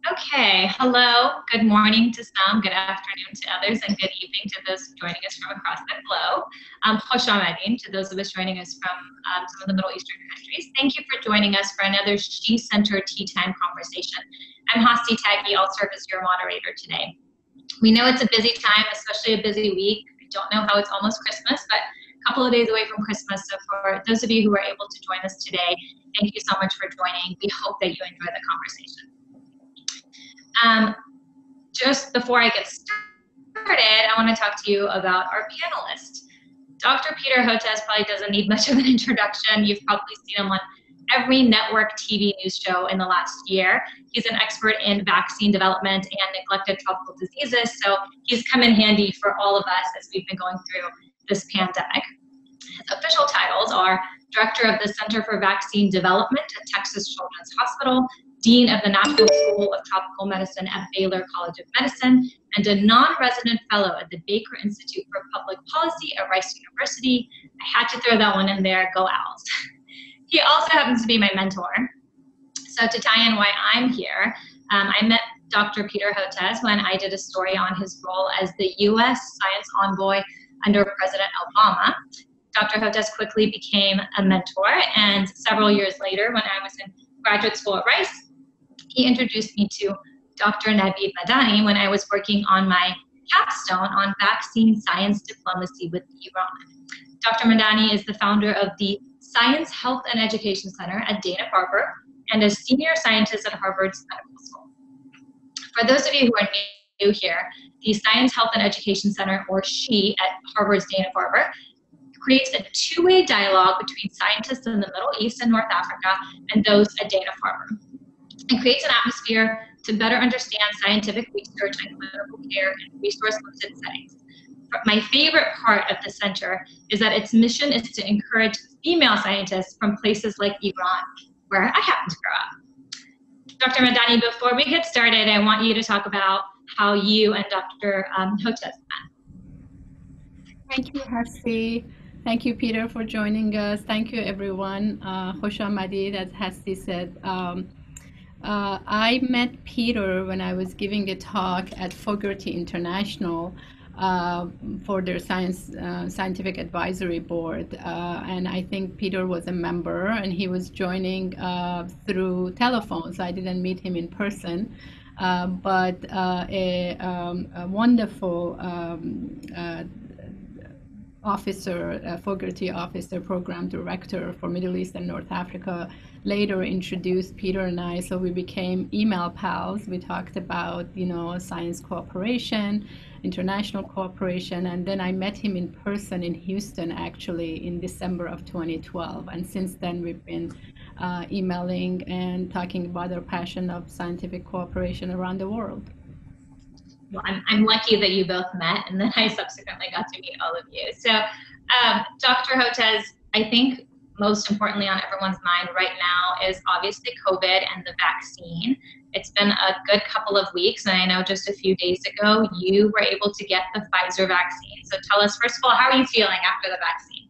Okay, hello, good morning to some, good afternoon to others, and good evening to those joining us from across the globe. Hosh to those of us joining us from some of the Middle Eastern countries. Thank you for joining us for another She Center Tea Time conversation. I'm Hasti Taghi, I'll serve as your moderator today. We know it's a busy time, especially a busy week. I don't know how it's almost Christmas, but a couple of days away from Christmas. So for those of you who are able to join us today, thank you so much for joining. We hope that you enjoy the conversation. Just before I get started, I want to talk to you about our panelist. Dr. Peter Hotez probably doesn't need much of an introduction. You've probably seen him on every network TV news show in the last year. He's an expert in vaccine development and neglected tropical diseases, so he's come in handy for all of us as we've been going through this pandemic. His official titles are Director of the Center for Vaccine Development at Texas Children's Hospital, Dean of the National School of Tropical Medicine at Baylor College of Medicine, and a non-resident fellow at the Baker Institute for Public Policy at Rice University. I had to throw that one in there, go Owls. He also happens to be my mentor. So to tie in why I'm here, I met Dr. Peter Hotez when I did a story on his role as the U.S. Science Envoy under President Obama. Dr. Hotez quickly became a mentor, and several years later, when I was in graduate school at Rice, he introduced me to Dr. Navid Madani when I was working on my capstone on vaccine science diplomacy with Iran. Dr. Madani is the founder of the Science, Health, and Education Center at Dana-Farber and a senior scientist at Harvard's Medical School. For those of you who are new here, the Science, Health, and Education Center, or SHE, at Harvard's Dana-Farber, creates a two-way dialogue between scientists in the Middle East and North Africa and those at Dana-Farber. It creates an atmosphere to better understand scientific research and clinical care in resource-limited settings. My favorite part of the center is that its mission is to encourage female scientists from places like Iran, where I happen to grow up. Dr. Madani, before we get started, I want you to talk about how you and Dr. Hotez met. Thank you, Hasti. Thank you, Peter, for joining us. Thank you, everyone. Khosh Amadid, as Hasti said. I met Peter when I was giving a talk at Fogarty International for their scientific advisory board, and I think Peter was a member, and he was joining through telephone, so I didn't meet him in person. But a wonderful officer, Fogarty officer, program director for Middle East and North Africa, later introduced Peter and I, so we became email pals. We talked about, science cooperation, international cooperation, and then I met him in person in Houston, actually, in December of 2012. And since then, we've been emailing and talking about our passion of scientific cooperation around the world. Well, I'm lucky that you both met, and then I subsequently got to meet all of you. So, Dr. Hotez, I think most importantly on everyone's mind right now is obviously COVID and the vaccine. It's been a good couple of weeks, and I know just a few days ago you were able to get the Pfizer vaccine. So tell us, first of all, how are you feeling after the vaccine?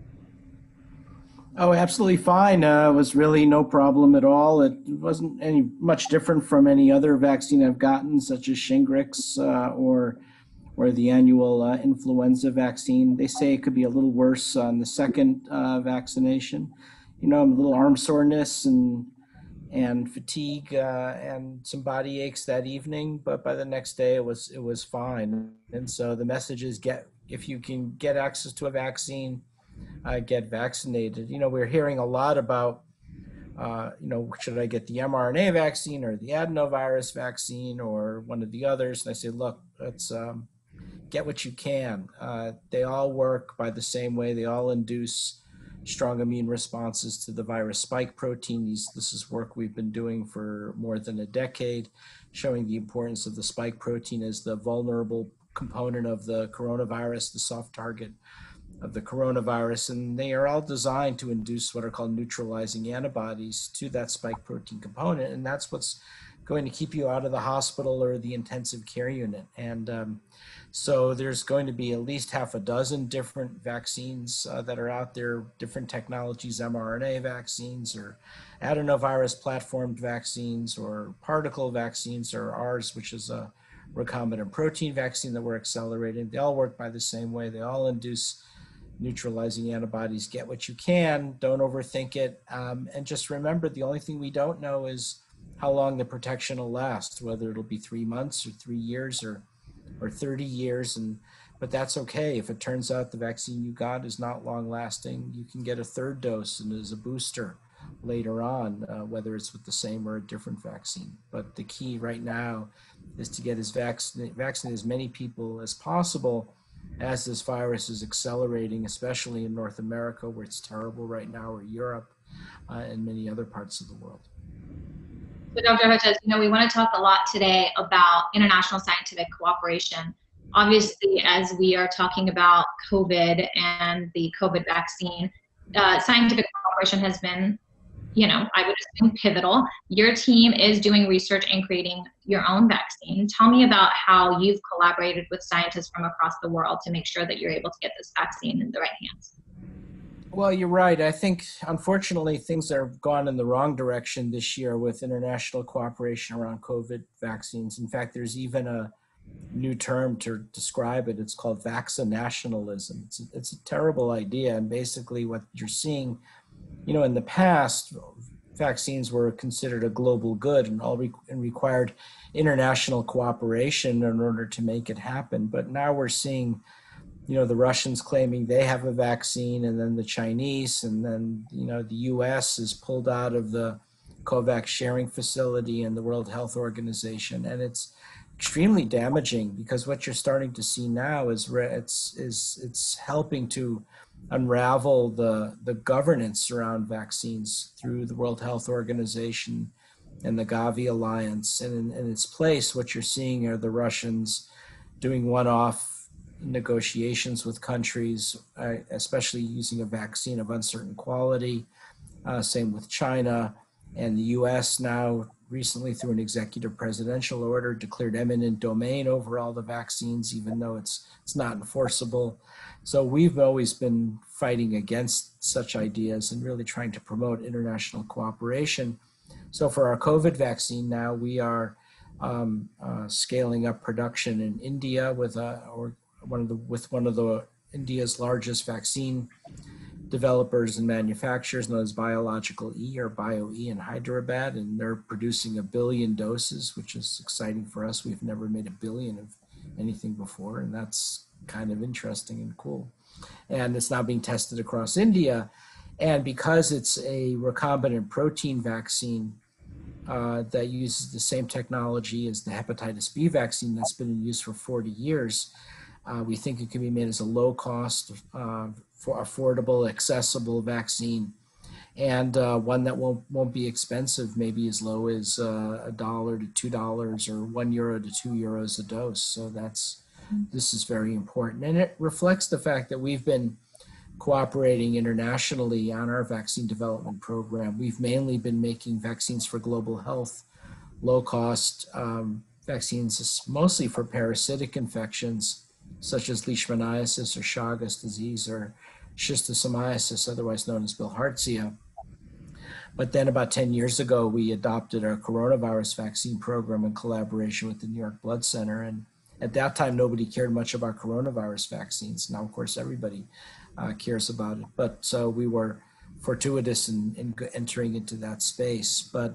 Oh, absolutely fine. It was really no problem at all. It wasn't any much different from any other vaccine I've gotten, such as Shingrix or the annual influenza vaccine. They say it could be a little worse on the second vaccination. A little arm soreness and fatigue and some body aches that evening, but by the next day it was fine. And so the message is if you can get access to a vaccine, get vaccinated. We're hearing a lot about, should I get the mRNA vaccine or the adenovirus vaccine or one of the others? And I say, look, let's get what you can. They all work by the same way. They all induce strong immune responses to the virus spike protein. This is work we've been doing for more than a decade, showing the importance of the spike protein as the vulnerable component of the coronavirus, the soft target of the coronavirus, and they are all designed to induce what are called neutralizing antibodies to that spike protein component, and that's what's going to keep you out of the hospital or the intensive care unit. And so there's going to be at least half a dozen different vaccines that are out there, different technologies, mRNA vaccines or adenovirus platformed vaccines or particle vaccines, or ours, which is a recombinant protein vaccine that we're accelerating. They all work by the same way. They all induce neutralizing antibodies. Get what you can, don't overthink it. And just remember, the only thing we don't know is how long the protection will last, whether it'll be 3 months or 3 years or 30 years. But that's okay. If it turns out the vaccine you got is not long lasting, you can get a third dose and as a booster later on, whether it's with the same or a different vaccine. But the key right now is to get vaccinate as many people as possible as this virus is accelerating, especially in North America, where it's terrible right now, or Europe, and many other parts of the world. So Dr. Hotez, we want to talk a lot today about international scientific cooperation. Obviously, as we are talking about COVID and the COVID vaccine, scientific cooperation has been, I would assume, pivotal. Your team is doing research and creating your own vaccine. Tell me about how you've collaborated with scientists from across the world to make sure that you're able to get this vaccine in the right hands. Well, you're right. I think, unfortunately, things have gone in the wrong direction this year with international cooperation around COVID vaccines. In fact, there's even a new term to describe it. It's called vaccinationalism. It's a terrible idea. And basically what you're seeing, in the past, vaccines were considered a global good and required international cooperation in order to make it happen. But now we're seeing, the Russians claiming they have a vaccine, and then the Chinese, and then, the US is pulled out of the COVAX sharing facility and the World Health Organization. And it's extremely damaging, because what you're starting to see now is it's helping to unravel the governance around vaccines through the World Health Organization and the Gavi Alliance. And in its place, what you're seeing are the Russians doing one-off negotiations with countries, especially using a vaccine of uncertain quality. Same with China. And the US now recently, through an executive presidential order, declared eminent domain over all the vaccines, even though it's not enforceable. So we've always been fighting against such ideas and really trying to promote international cooperation. So for our COVID vaccine now, we are scaling up production in India with one of the India's largest vaccine developers and manufacturers, known as Biological E, or BioE, in Hyderabad, and they're producing 1 billion doses, which is exciting for us. We've never made 1 billion of anything before, and that's kind of interesting and cool. And it's now being tested across India. And because it's a recombinant protein vaccine that uses the same technology as the hepatitis B vaccine that's been in use for 40 years, we think it can be made as a low-cost, for affordable, accessible vaccine, and one that won't be expensive, maybe as low as $1 to $2 or €1 to €2 a dose. So this is very important, and it reflects the fact that we've been cooperating internationally on our vaccine development program. We've mainly been making vaccines for global health, low-cost vaccines, mostly for parasitic infections, such as leishmaniasis or Chagas disease or schistosomiasis, otherwise known as bilharzia. But then about 10 years ago, we adopted our coronavirus vaccine program in collaboration with the New York Blood Center. And at that time, nobody cared much about coronavirus vaccines. Now, of course, everybody cares about it. But so we were fortuitous in entering into that space. But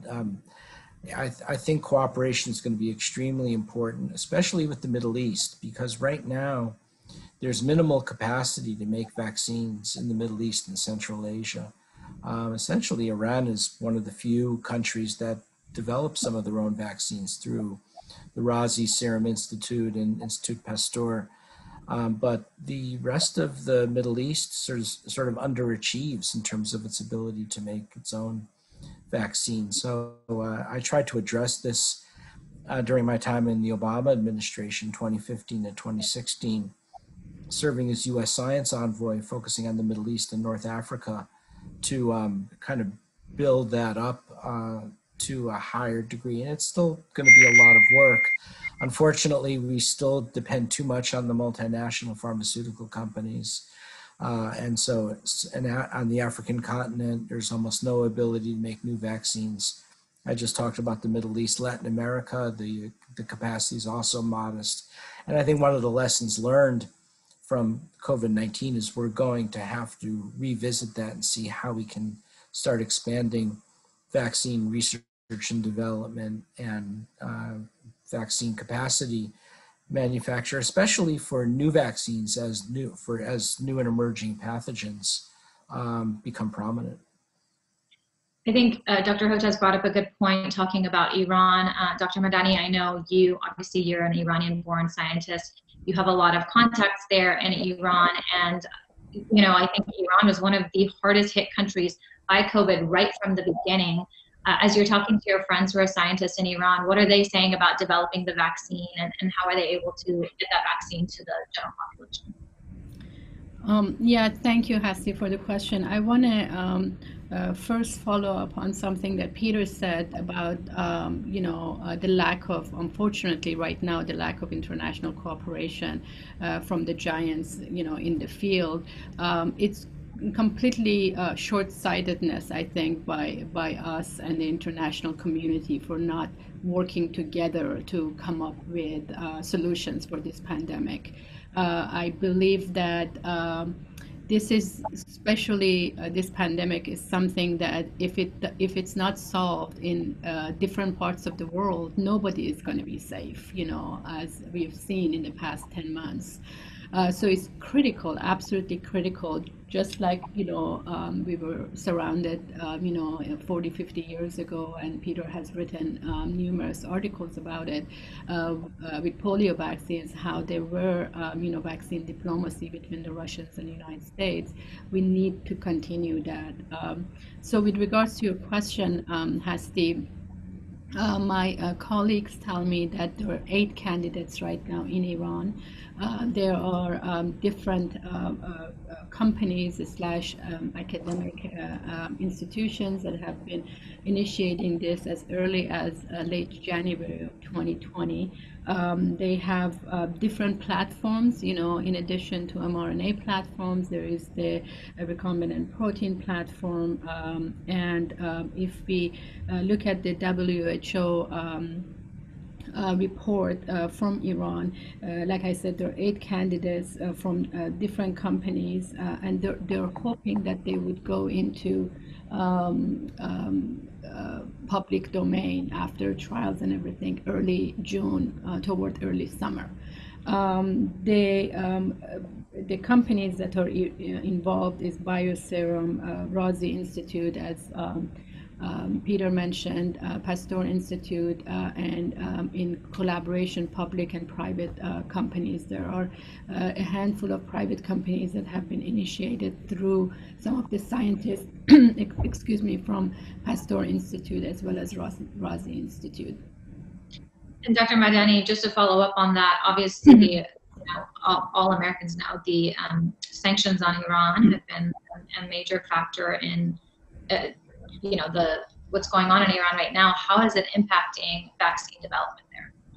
I think cooperation is going to be extremely important, especially with the Middle East, because right now there's minimal capacity to make vaccines in the Middle East and Central Asia. Essentially, Iran is one of the few countries that develop some of their own vaccines through the Razi Serum Institute and Institut Pasteur. But the rest of the Middle East sort of underachieves in terms of its ability to make its own vaccine. So I tried to address this during my time in the Obama administration, 2015 to 2016, serving as U.S. science envoy, focusing on the Middle East and North Africa to kind of build that up to a higher degree. And it's still going to be a lot of work. Unfortunately, we still depend too much on the multinational pharmaceutical companies. And on the African continent, there's almost no ability to make new vaccines. I just talked about the Middle East, Latin America, the capacity is also modest. And I think one of the lessons learned from COVID-19 is we're going to have to revisit that and see how we can start expanding vaccine research and development and vaccine capacity manufacture, especially for new vaccines as new and emerging pathogens become prominent. I think Dr. Hotez brought up a good point talking about Iran. Dr. Madani, I know obviously you're an Iranian-born scientist. You have a lot of contacts there in Iran, and I think Iran was one of the hardest hit countries by COVID right from the beginning. As you're talking to your friends who are scientists in Iran, what are they saying about developing the vaccine, and how are they able to get that vaccine to the general population? Yeah, thank you, Hasti, for the question. I want to first follow up on something that Peter said about, the lack of, unfortunately, right now, the lack of international cooperation from the giants, in the field. It's completely short-sightedness, I think, by us and the international community for not working together to come up with solutions for this pandemic. I believe that this is especially this pandemic is something that if it's not solved in different parts of the world, nobody is going to be safe, as we've seen in the past 10 months. So it's critical, absolutely critical, just like, we were surrounded, 40, 50 years ago, and Peter has written numerous articles about it with polio vaccines, how there were, vaccine diplomacy between the Russians and the United States. We need to continue that. So with regards to your question, Hasti, my colleagues tell me that there are 8 candidates right now in Iran. There are different companies / academic institutions that have been initiating this as early as late January of 2020. They have different platforms, in addition to mRNA platforms, there is the recombinant protein platform. And if we look at the WHO report from Iran, like I said, there are 8 candidates from different companies, and they're hoping that they would go into public domain after trials and everything early June toward early summer. The companies that are involved is Bioserum, Razi Institute, as Peter mentioned, Pasteur Institute, and in collaboration, public and private companies. There are a handful of private companies that have been initiated through some of the scientists, excuse me, from Pasteur Institute as well as Razi Institute. And Dr. Madani, just to follow up on that, obviously, all Americans know the sanctions on Iran have been a major factor in what's going on in Iran right now. How is it impacting vaccine development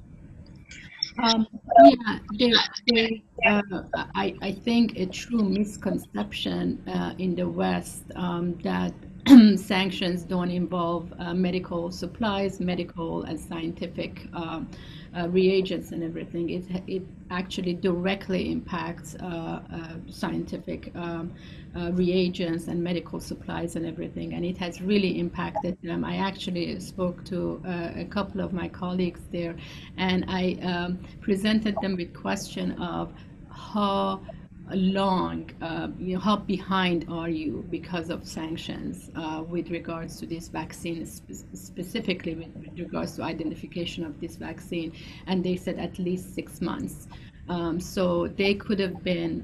there? I think a true misconception in the West that sanctions don't involve medical supplies, medical and scientific reagents and everything. It actually directly impacts scientific reagents and medical supplies and everything, and it has really impacted them. I actually spoke to a couple of my colleagues there, and I presented them with question of how long, how behind are you because of sanctions with regards to this vaccine, specifically with regards to identification of this vaccine, and they said at least 6 months. So they could have been,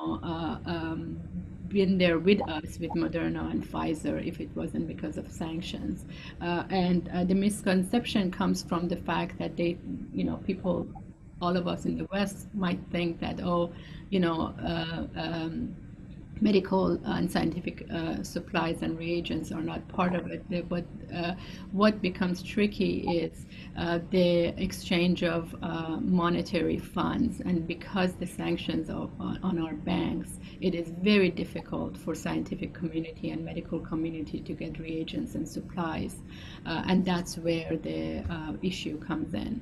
been there with us with Moderna and Pfizer if it wasn't because of sanctions. And the misconception comes from the fact that they, people, all of us in the West might think that, medical and scientific supplies and reagents are not part of it. What becomes tricky is the exchange of monetary funds, and because the sanctions on our banks, it is very difficult for scientific community and medical community to get reagents and supplies, and that's where the issue comes in.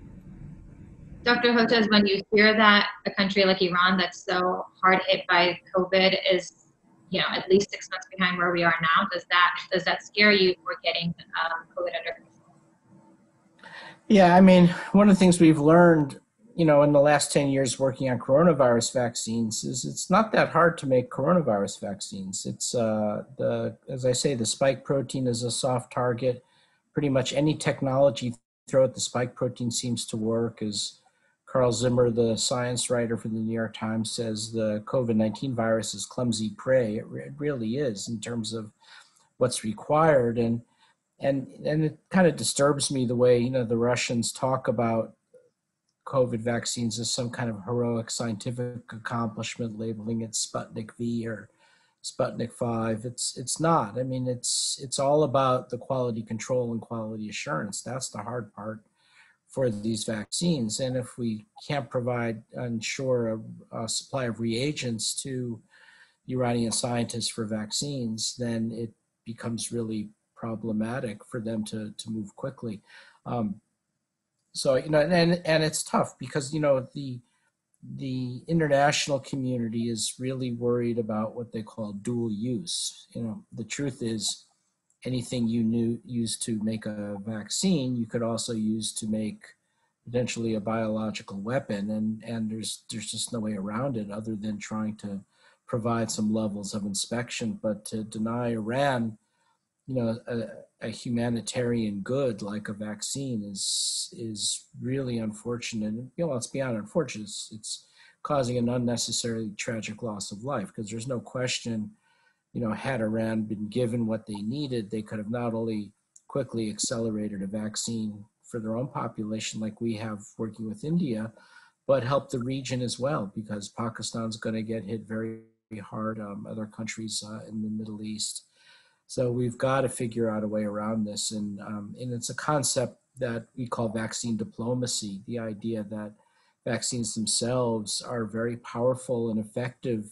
Dr. Hotez, when you hear that a country like Iran that's so hard hit by COVID is, at least 6 months behind where we are now, does that scare you for getting COVID under control? Yeah, I mean, one of the things we've learned, in the last 10 years working on coronavirus vaccines is it's not that hard to make coronavirus vaccines. It's as I say, the spike protein is a soft target. Pretty much any technology throw at the spike protein seems to work. As Carl Zimmer, the science writer for the New York Times, says, the COVID-19 virus is clumsy prey. It really is in terms of what's required. And it kind of disturbs me the way, the Russians talk about COVID vaccines as some kind of heroic scientific accomplishment, labeling it Sputnik V or Sputnik 5. It's not. I mean, it's all about the quality control and quality assurance. That's the hard part for these vaccines. And if we can't provide, ensure a supply of reagents to Iranian scientists for vaccines, then it becomes really problematic for them to move quickly. So, and it's tough because, the international community is really worried about what they call dual use. The truth is anything you use to make a vaccine, you could also use to make potentially a biological weapon. And there's just no way around it other than trying to provide some levels of inspection. But to deny Iran, a humanitarian good like a vaccine is really unfortunate. It's beyond unfortunate. It's causing an unnecessarily tragic loss of life, because there's no question, had Iran been given what they needed, they could have not only quickly accelerated a vaccine for their own population like we have working with India, but help the region as well, because Pakistan's going to get hit very hard, other countries in the Middle East. So we've got to figure out a way around this. And it's a concept that we call vaccine diplomacy, the idea that vaccines themselves are very powerful and effective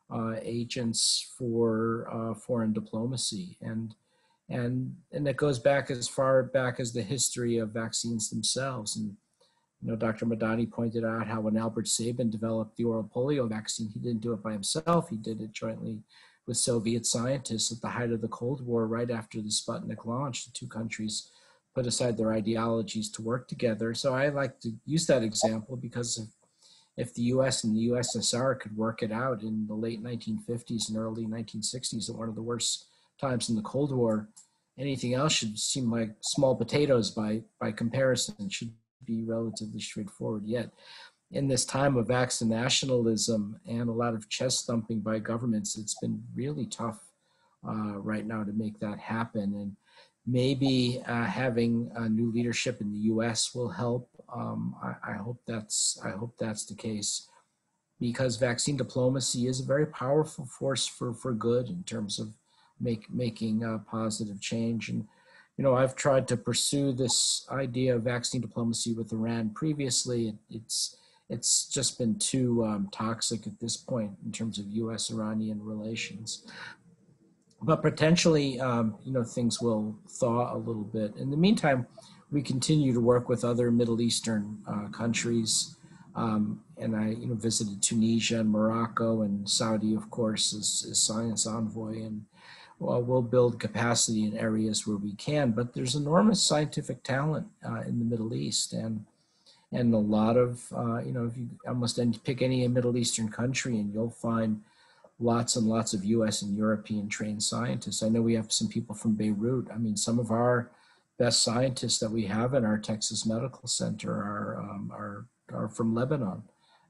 agents for foreign diplomacy. And it goes back as far back as the history of vaccines themselves. And Dr. Madani pointed out how when Albert Sabin developed the oral polio vaccine, he didn't do it by himself. He did it jointly with Soviet scientists at the height of the Cold War, right after the Sputnik launch. The two countries put aside their ideologies to work together. So I like to use that example because if the US and the USSR could work it out in the late 1950s and early 1960s at one of the worst times in the Cold War, anything else should seem like small potatoes by comparison. It should be relatively straightforward. Yet in this time of vaccine nationalism and a lot of chest thumping by governments, it's been really tough right now to make that happen. And maybe having new leadership in the U.S. will help. I hope that's the case, because vaccine diplomacy is a very powerful force for good in terms of making positive change. And I've tried to pursue this idea of vaccine diplomacy with Iran previously. It's just been too toxic at this point in terms of U.S.-Iranian relations. But potentially, things will thaw a little bit. In the meantime, we continue to work with other Middle Eastern countries. And I, visited Tunisia and Morocco and Saudi, of course, as science envoy. And we'll build capacity in areas where we can. But there's enormous scientific talent in the Middle East. And a lot of, if you almost pick any Middle Eastern country and you'll find lots and lots of US and European trained scientists. I know we have some people from Beirut. I mean, some of our best scientists that we have in our Texas Medical Center are from Lebanon.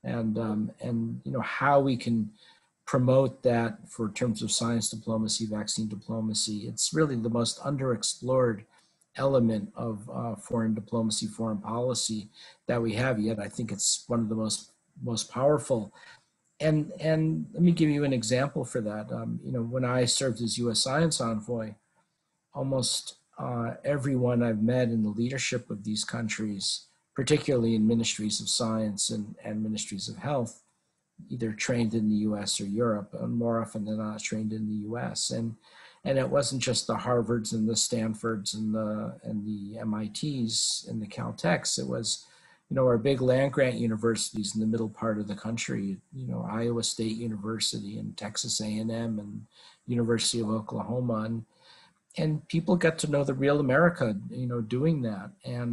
And how we can promote that for terms of science diplomacy, vaccine diplomacy, it's really the most underexplored element of foreign diplomacy, foreign policy that we have yet. I think it's one of the most powerful. And let me give you an example for that. When I served as U.S. Science Envoy, almost everyone I've met in the leadership of these countries, particularly in ministries of science and ministries of health, either trained in the U.S. or Europe, and more often than not trained in the U.S. And it wasn't just the Harvards and the Stanfords and the MITs and the Caltechs. It was, our big land grant universities in the middle part of the country. Iowa State University and Texas A&M and University of Oklahoma, and people get to know the real America, doing that,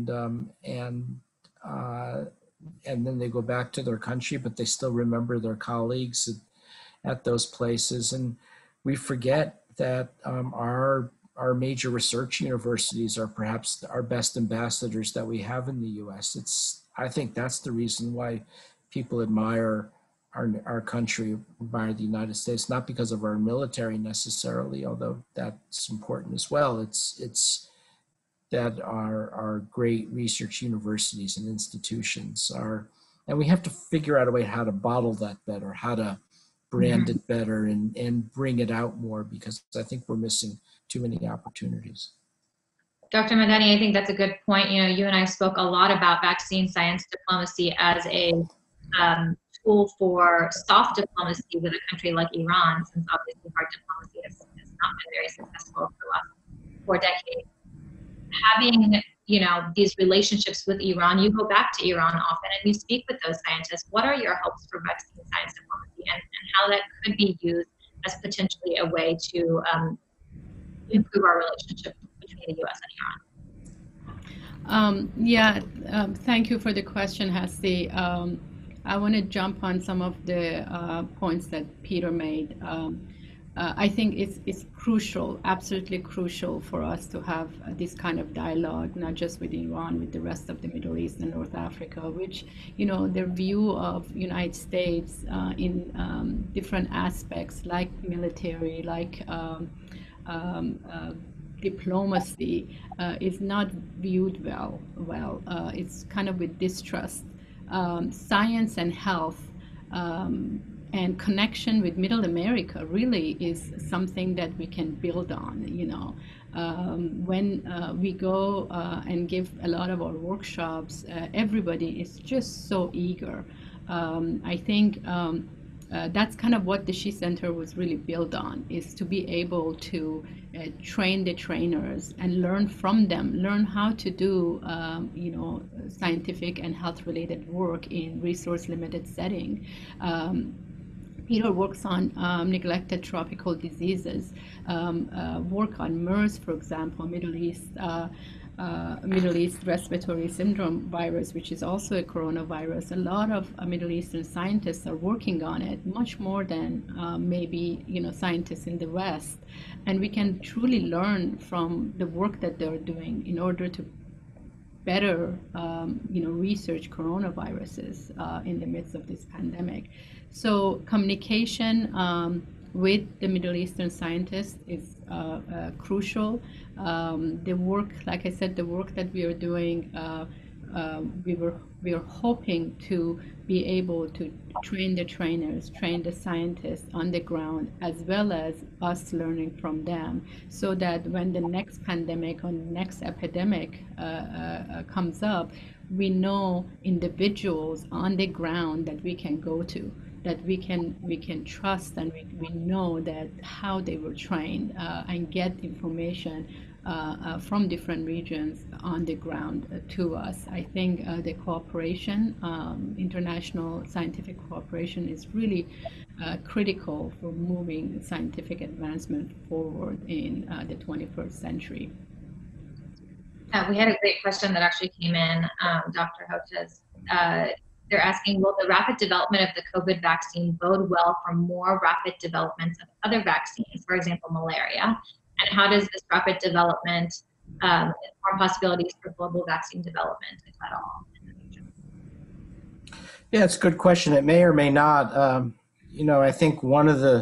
and then they go back to their country, but they still remember their colleagues at those places. And we forget that our major research universities are perhaps our best ambassadors that we have in the U.S. I think that's the reason why people admire our country, admire the United States, not because of our military necessarily, although that's important as well. It's that our great research universities and institutions are, and we have to figure out a way how to bottle that better, how to brand it better and bring it out more, because I think we're missing too many opportunities. Dr. Madani, I think that's a good point. You and I spoke a lot about vaccine science diplomacy as a tool for soft diplomacy with a country like Iran, since obviously hard diplomacy has not been very successful for the last 4 decades. Having, these relationships with Iran, you go back to Iran often and you speak with those scientists. What are your hopes for vaccine science diplomacy and how that could be used as potentially a way to improve our relationship between the U.S. and Iran? Thank you for the question, Hasti. I want to jump on some of the points that Peter made. I think it's crucial, absolutely crucial for us to have this kind of dialogue, not just with Iran, with the rest of the Middle East and North Africa, which, their view of United States in different aspects, like military, like diplomacy, is not viewed well. It's kind of with distrust. Science and health and connection with Middle America really is something that we can build on. When we go and give a lot of our workshops, everybody is just so eager. I think that's kind of what the She Center was really built on, is to be able to train the trainers and learn from them, learn how to do scientific and health related work in resource limited setting. Peter works on neglected tropical diseases, work on MERS, for example, Middle East respiratory syndrome virus, which is also a coronavirus. A lot of Middle Eastern scientists are working on it, much more than maybe scientists in the West. And we can truly learn from the work that they're doing in order to better research coronaviruses in the midst of this pandemic. So communication with the Middle Eastern scientists is crucial. The work, like I said, the work that we are doing, we are hoping to be able to train the trainers, train the scientists on the ground, as well as us learning from them, so that when the next pandemic or next epidemic comes up, we know individuals on the ground that we can go to, that we can trust, and we know that how they were trained, and get information from different regions on the ground to us. I think the cooperation, international scientific cooperation, is really critical for moving scientific advancement forward in the 21st century. We had a great question that actually came in, Dr. Hotez. They're asking, will the rapid development of the COVID vaccine bode well for more rapid developments of other vaccines, for example, malaria? And how does this rapid development form possibilities for global vaccine development, if at all, in the future? Yeah, it's a good question. It may or may not. I think one of the,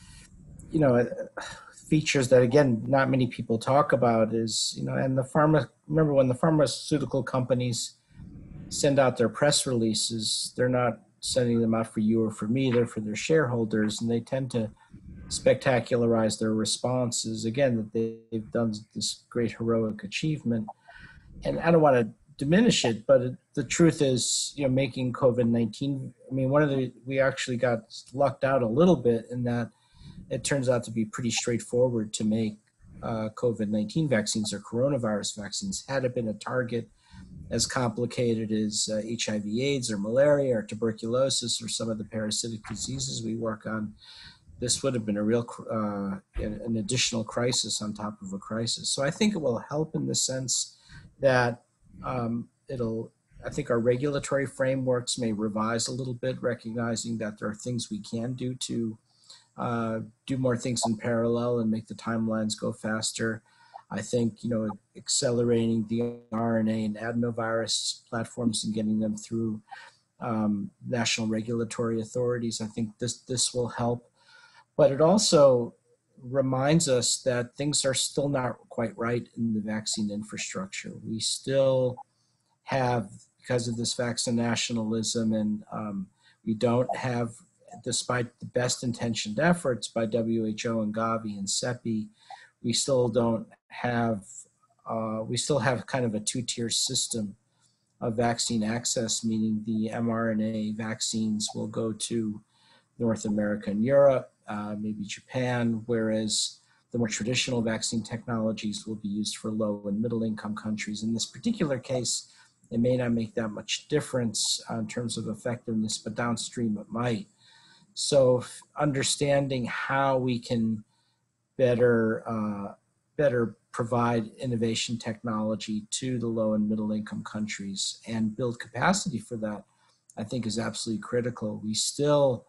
features that, again, not many people talk about is, and remember when the pharmaceutical companies send out their press releases, they're not sending them out for you or for me, they're for their shareholders, and they tend to spectacularize their responses. Again, that they've done this great heroic achievement. And I don't want to diminish it, but the truth is, making COVID-19, we actually got lucked out a little bit in that it turns out to be pretty straightforward to make COVID-19 vaccines or coronavirus vaccines. Had it been a target as complicated as HIV/AIDS or malaria or tuberculosis or some of the parasitic diseases we work on, this would have been a real, an additional crisis on top of a crisis. So I think it will help in the sense that I think our regulatory frameworks may revise a little bit, recognizing that there are things we can do to do more things in parallel and make the timelines go faster. I think, accelerating the RNA and adenovirus platforms and getting them through national regulatory authorities, I think this will help. But it also reminds us that things are still not quite right in the vaccine infrastructure. We still have, because of this vaccine nationalism, and we don't have, despite the best intentioned efforts by WHO and Gavi and CEPI, we still have kind of a two-tier system of vaccine access, meaning the mRNA vaccines will go to North America and Europe, maybe Japan, whereas the more traditional vaccine technologies will be used for low and middle income countries. In this particular case, it may not make that much difference in terms of effectiveness, but downstream it might. So understanding how we can better provide innovation technology to the low and middle income countries and build capacity for that, I think is absolutely critical. We still,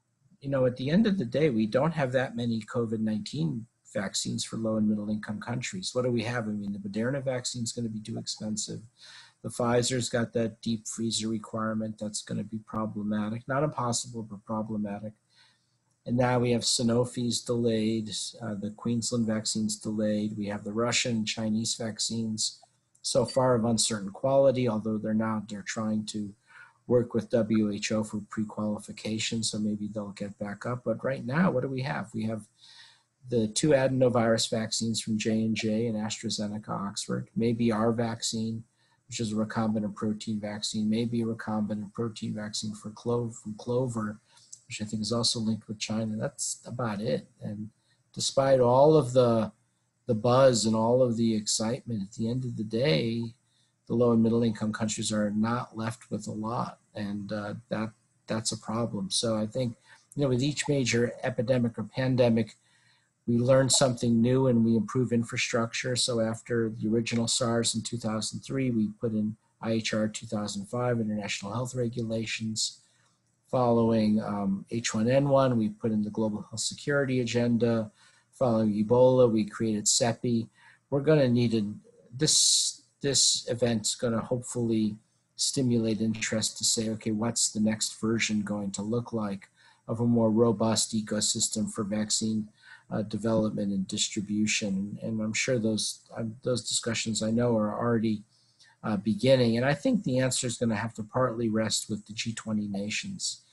at the end of the day, we don't have that many COVID-19 vaccines for low and middle income countries. What do we have? The Moderna vaccine is going to be too expensive. The Pfizer's got that deep freezer requirement that's going to be problematic, not impossible, but problematic. And now we have Sanofi's delayed, the Queensland vaccine's delayed. We have the Russian and Chinese vaccines so far of uncertain quality, although they're trying to work with WHO for pre-qualification, so maybe they'll get back up. But right now, what do we have? We have the 2 adenovirus vaccines from J&J and AstraZeneca Oxford, maybe our vaccine, which is a recombinant protein vaccine, maybe a recombinant protein vaccine from Clover, which I think is also linked with China. That's about it. And despite all of the buzz and all of the excitement, at the end of the day, the low and middle income countries are not left with a lot. And that's a problem. So I think, with each major epidemic or pandemic, we learn something new and we improve infrastructure. So after the original SARS in 2003, we put in IHR 2005, International Health Regulations. Following H1N1, we put in the Global Health Security Agenda. Following Ebola, we created CEPI. We're going to need this event's going to hopefully stimulate interest to say, okay, what's the next version going to look like of a more robust ecosystem for vaccine development and distribution? And I'm sure those discussions I know are already beginning. And I think the answer is going to have to partly rest with the G20 nations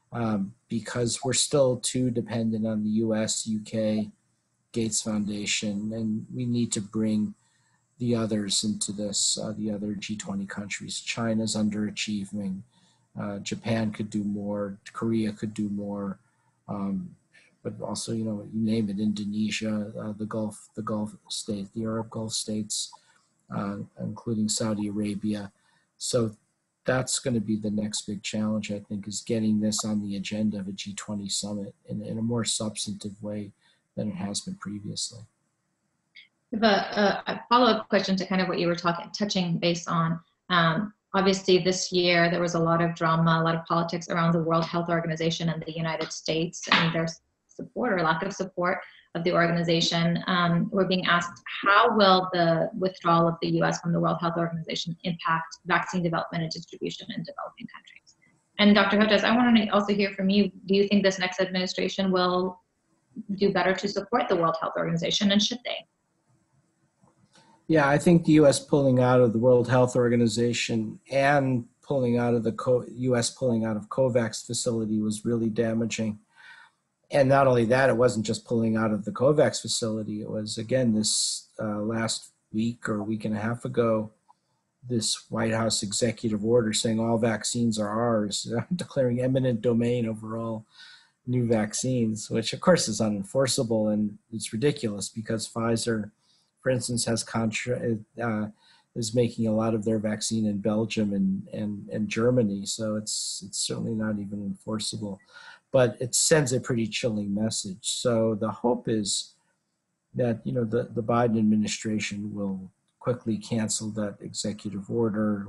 because we're still too dependent on the US, UK, Gates Foundation, and we need to bring the others into this, the other G20 countries. China's underachieving. Japan could do more. Korea could do more. But also, you name it, Indonesia, the Gulf states, the Arab Gulf states, including Saudi Arabia. So that's going to be the next big challenge, I think, is getting this on the agenda of a G20 summit in a more substantive way than it has been previously. A follow-up question to kind of what you were touching base on. Obviously, this year there was a lot of drama, a lot of politics around the World Health Organization and the United States and their support or lack of support of the organization. We're being asked, how will the withdrawal of the U.S. from the World Health Organization impact vaccine development and distribution in developing countries? And Dr. Hotez, I want to also hear from you. Do you think this next administration will do better to support the World Health Organization, and should they? Yeah, I think the U.S. pulling out of the World Health Organization and pulling out of the U.S. pulling out of COVAX facility was really damaging. And not only that, it wasn't just pulling out of the COVAX facility. It was, again, this last week or week and a half ago, this White House executive order saying all vaccines are ours, declaring eminent domain over all new vaccines, which of course is unenforceable, and it's ridiculous because Pfizer, for instance, is making a lot of their vaccine in Belgium and Germany, so it's certainly not even enforceable. But it sends a pretty chilling message. So the hope is that the Biden administration will quickly cancel that executive order.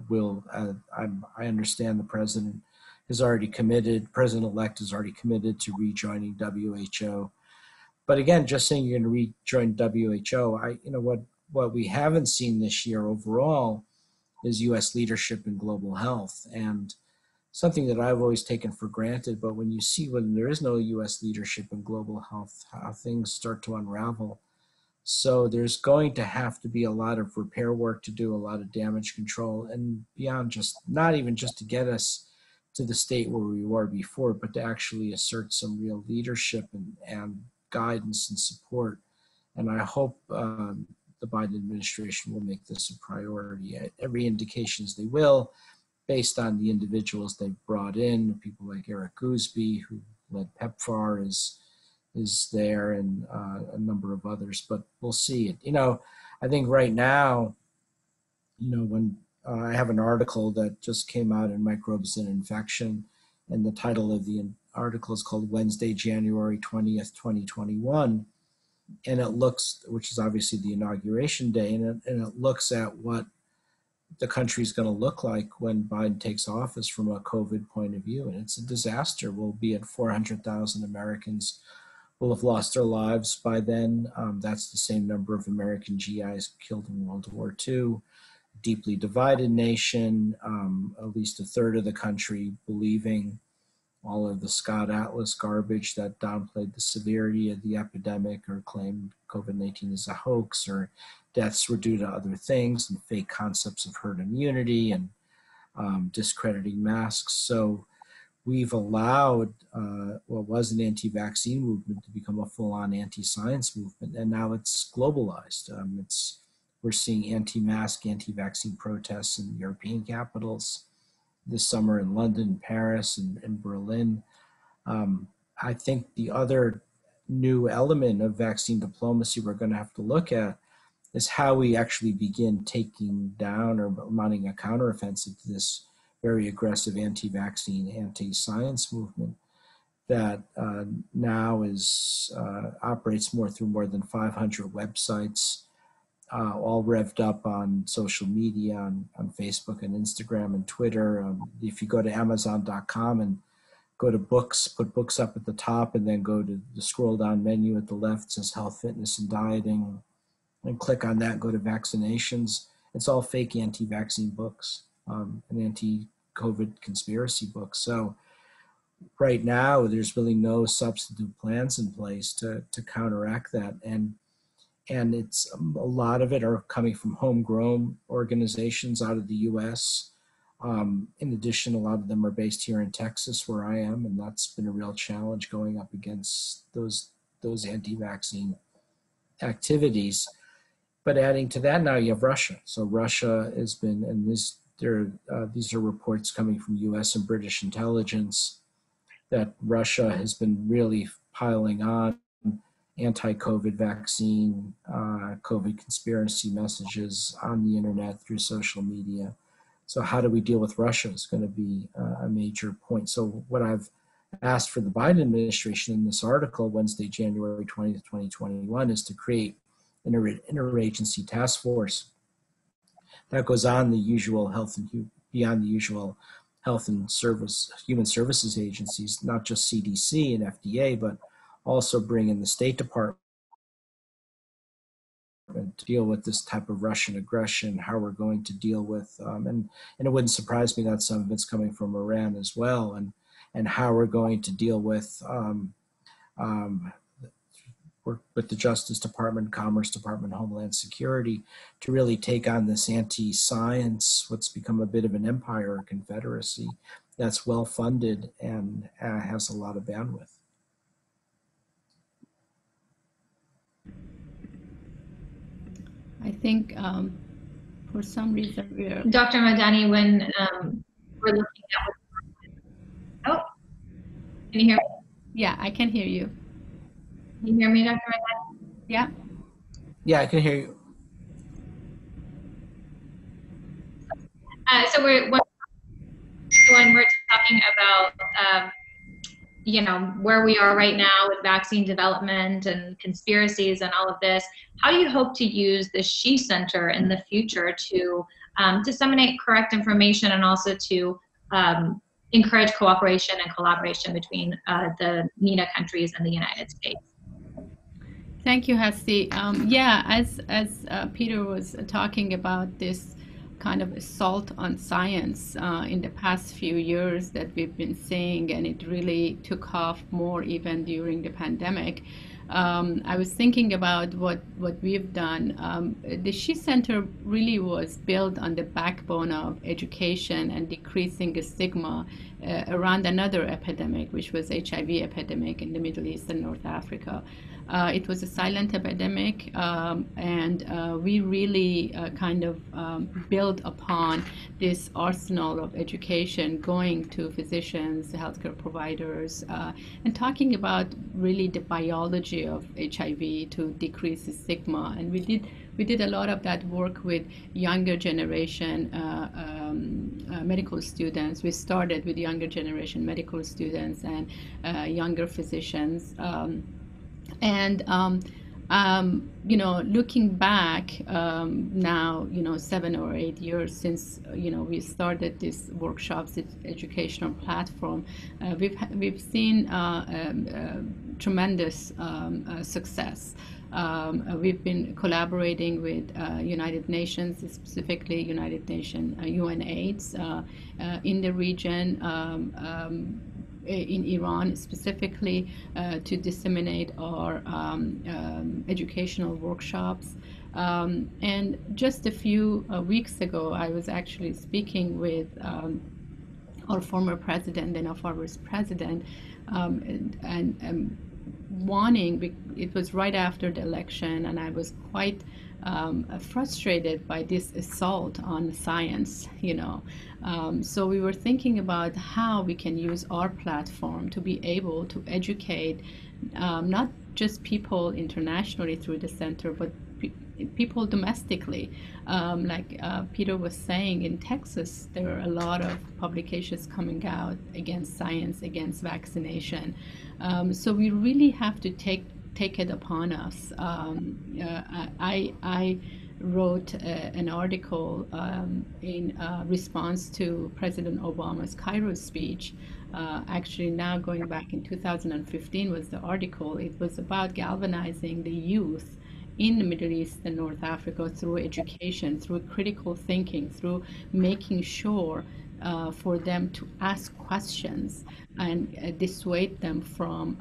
I understand the president is already committed. President-elect is already committed to rejoining WHO. But again, just saying you're going to rejoin WHO, what we haven't seen this year overall is U.S. leadership in global health, and something that I've always taken for granted. But when you see when there is no U.S. leadership in global health, how things start to unravel. So there's going to have to be a lot of repair work to do, a lot of damage control, and beyond just, not even just to get us to the state where we were before, but to actually assert some real leadership and guidance and support. And I hope the Biden administration will make this a priority. Every indication is they will, based on the individuals they've brought in, people like Eric Goosby, who led PEPFAR, is there, and a number of others, but we'll see it. I think right now, when I have an article that just came out in Microbes and Infection, and the title of the article is called Wednesday, January 20th, 2021. And it looks, which is obviously the inauguration day, and it looks at what the country's going to look like when Biden takes office from a COVID point of view. And it's a disaster. We'll be at 400,000 Americans will have lost their lives by then. That's the same number of American GIs killed in World War II. Deeply divided nation, at least a third of the country believing all of the Scott Atlas garbage that downplayed the severity of the epidemic or claimed COVID-19 is a hoax or deaths were due to other things, and fake concepts of herd immunity and discrediting masks. So we've allowed what was an anti-vaccine movement to become a full-on anti-science movement, and now it's globalized. We're seeing anti-mask, anti-vaccine protests in European capitals this summer in London, Paris, and Berlin. I think the other new element of vaccine diplomacy we're going to have to look at is how we actually begin taking down or mounting a counteroffensive to this very aggressive anti-vaccine, anti-science movement that now operates through more than 500 websites, all revved up on social media, on Facebook and Instagram and Twitter. If you go to Amazon.com and go to books, put books up at the top, and then go to the scroll down menu at the left, says health, fitness, and dieting, and click on that, go to vaccinations. It's all fake anti-vaccine books and anti-COVID conspiracy books. So right now, there's really no substantive plans in place to counteract that. And it's a lot of it are coming from homegrown organizations out of the U.S. In addition, a lot of them are based here in Texas, where I am, and that's been a real challenge going up against those anti-vaccine activities. But adding to that, now you have Russia. So Russia has been, and these are reports coming from U.S. and British intelligence, that Russia has been really piling on anti-COVID vaccine, COVID conspiracy messages on the internet through social media. So how do we deal with Russia is going to be a major point. So what I've asked for the Biden administration in this article, Wednesday, January 20th, 2021, is to create an interagency task force that goes on the usual beyond the usual health and human services agencies, not just CDC and FDA, but also bring in the State Department to deal with this type of Russian aggression, how we're going to deal with, and it wouldn't surprise me that some of it's coming from Iran as well, and how we're going to deal with work with the Justice Department, Commerce Department, Homeland Security to really take on this anti-science, what's become a bit of an empire or confederacy that's well funded and has a lot of bandwidth. I think for some reason we're... Dr. Madani, when we're looking at... Oh, can you hear me? Yeah, I can hear you. Can you hear me, Dr. Madani? Yeah. Yeah, I can hear you. So when we're talking about you know, where we are right now with vaccine development and conspiracies and all of this, how do you hope to use the She Center in the future to disseminate correct information and also to encourage cooperation and collaboration between the MENA countries and the United States? Thank you, Hasti. Yeah, as Peter was talking about this kind of assault on science in the past few years that we've been seeing, and it really took off more even during the pandemic. I was thinking about what we've done. The She Center really was built on the backbone of education and decreasing the stigma around another epidemic, which was HIV epidemic in the Middle East and North Africa. It was a silent epidemic, and we really kind of built upon this arsenal of education, going to physicians, healthcare providers, and talking about really the biology of HIV to decrease the stigma. And we did a lot of that work with younger generation medical students. We started with younger generation medical students and younger physicians. You know, looking back now, you know, 7 or 8 years since, you know, we started these workshops, this educational platform, we've seen tremendous success. We've been collaborating with United Nations, specifically United Nations, UNAIDS in the region, in Iran specifically, to disseminate our educational workshops. And just a few weeks ago, I was actually speaking with our former president, Dana-Farber's president, and wanting, it was right after the election, and I was quite frustrated by this assault on science, you know. So we were thinking about how we can use our platform to be able to educate not just people internationally through the center, but people domestically. Like Peter was saying, in Texas, there are a lot of publications coming out against science, against vaccination. So we really have to take it upon us. I wrote an article in response to President Obama's Cairo speech. Actually, now going back in 2015 was the article. It was about galvanizing the youth in the Middle East and North Africa through education, through critical thinking, through making sure for them to ask questions and dissuade them from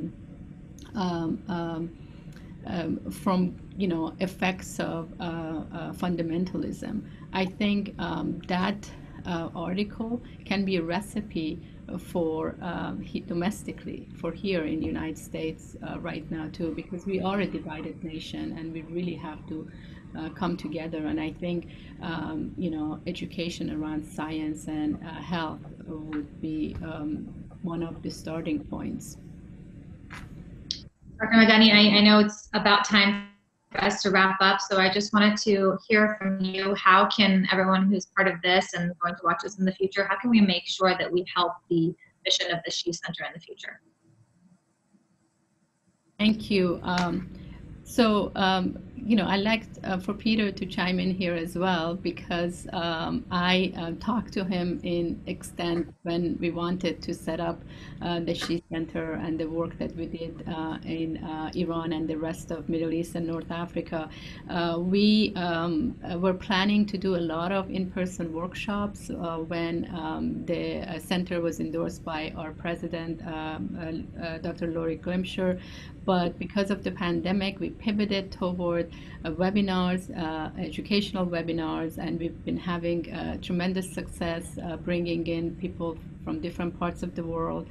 you know, effects of fundamentalism. I think that article can be a recipe for domestically, for here in the United States right now too, because we are a divided nation and we really have to come together. And I think you know, education around science and health would be one of the starting points. Dr. Madani, I know it's about time for us to wrap up, so I just wanted to hear from you. How can everyone who's part of this and going to watch us in the future, how can we make sure that we help the mission of the She Center in the future? Thank you. I'd like for Peter to chime in here as well, because I talked to him in extent when we wanted to set up the She Center and the work that we did in Iran and the rest of Middle East and North Africa. We were planning to do a lot of in-person workshops when the center was endorsed by our president, Dr. Lori Glimsher. But because of the pandemic, we pivoted toward webinars, educational webinars, and we've been having tremendous success bringing in people from different parts of the world.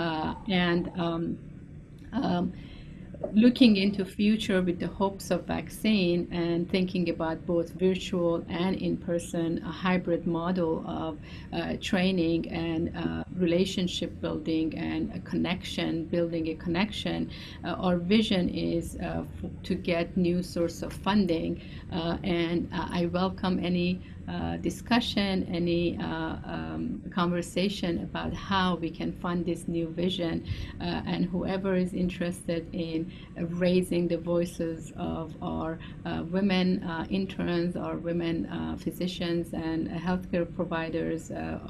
Looking into future with the hopes of vaccine and thinking about both virtual and in-person, a hybrid model of training and relationship building and building a connection. Our vision is to get new source of funding, and I welcome any discussion, any conversation about how we can fund this new vision, and whoever is interested in raising the voices of our women interns, our women physicians and healthcare providers,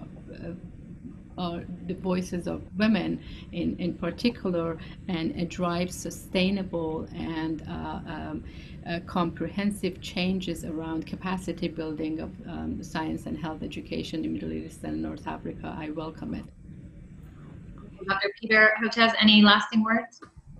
are the voices of women in particular, and drive sustainable and comprehensive changes around capacity building of science and health education in Middle East and North Africa. I welcome it. Dr. Peter Hotez, any lasting words?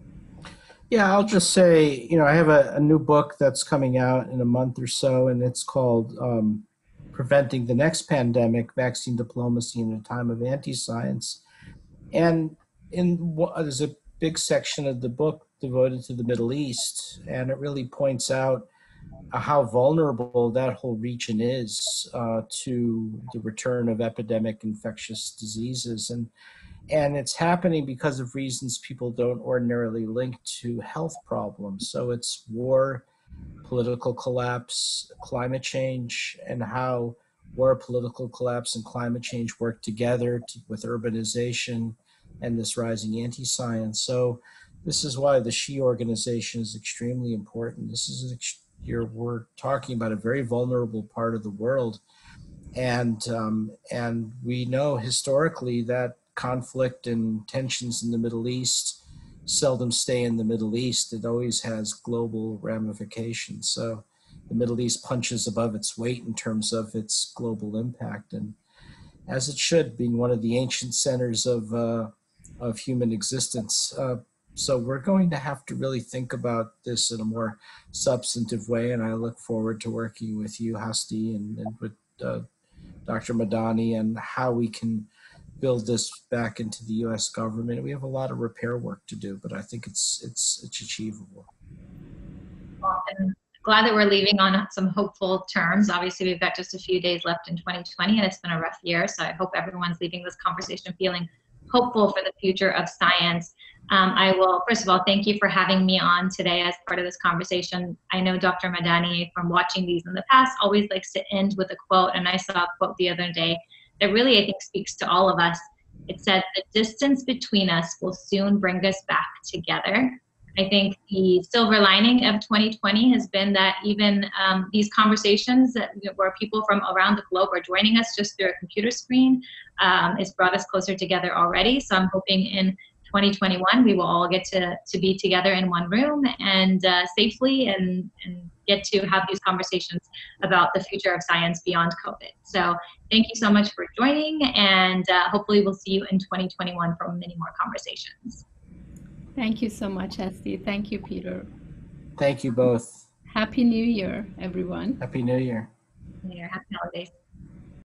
Yeah, I'll just say, I have a new book that's coming out in a month or so, and it's called Preventing the Next Pandemic, Vaccine Diplomacy in a Time of Anti-Science. And there's a big section of the book devoted to the Middle East, and it really points out how vulnerable that whole region is to the return of epidemic infectious diseases. And it's happening because of reasons people don't ordinarily link to health problems. So it's war, political collapse, climate change, and how war, political collapse, and climate change work together with urbanization and this rising anti-science. So this is why the SHE organization is extremely important. We're talking about a very vulnerable part of the world. And we know historically that conflict and tensions in the Middle East seldom stay in the Middle East. It always has global ramifications. So the Middle East punches above its weight in terms of its global impact, and as it should, being one of the ancient centers of human existence. So we're going to have to really think about this in a more substantive way, and I look forward to working with you, Hasti, and with Dr. Madani, and how we can build this back into the U.S. government. We have a lot of repair work to do, but I think it's achievable. Well, I'm glad that we're leaving on some hopeful terms. Obviously, we've got just a few days left in 2020, and it's been a rough year. So I hope everyone's leaving this conversation feeling hopeful for the future of science. I will, first of all, thank you for having me on today as part of this conversation. I know Dr. Madani, from watching these in the past, always likes to end with a quote, and I saw a quote the other day that really, I think, speaks to all of us. It said, "The distance between us will soon bring us back together." I think the silver lining of 2020 has been that even these conversations where people from around the globe are joining us just through a computer screen, it's brought us closer together already. So I'm hoping in 2021 we will all get to be together in one room and safely and get to have these conversations about the future of science beyond COVID. So thank you so much for joining, and hopefully we'll see you in 2021 for many more conversations. Thank you so much, Hasti. Thank you, Peter. Thank you both. Happy New Year, everyone. Happy New Year. Happy holidays.